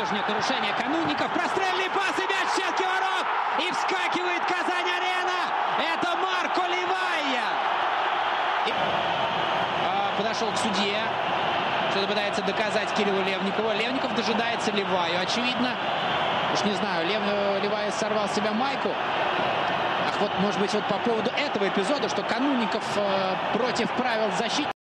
тоже нет нарушения. Канунников, прострельный пас и мяч в сетке ворот. И вскакивает Казань-Арена. Это Марко Ливайя. Подошел к судье. Что-то пытается доказать Кириллу Левникову. Левников дожидается Ливаю. Очевидно, уж не знаю, Ливая сорвал с себя майку. Ах, вот, может быть, вот по поводу этого эпизода, что Канунников против правил защиты.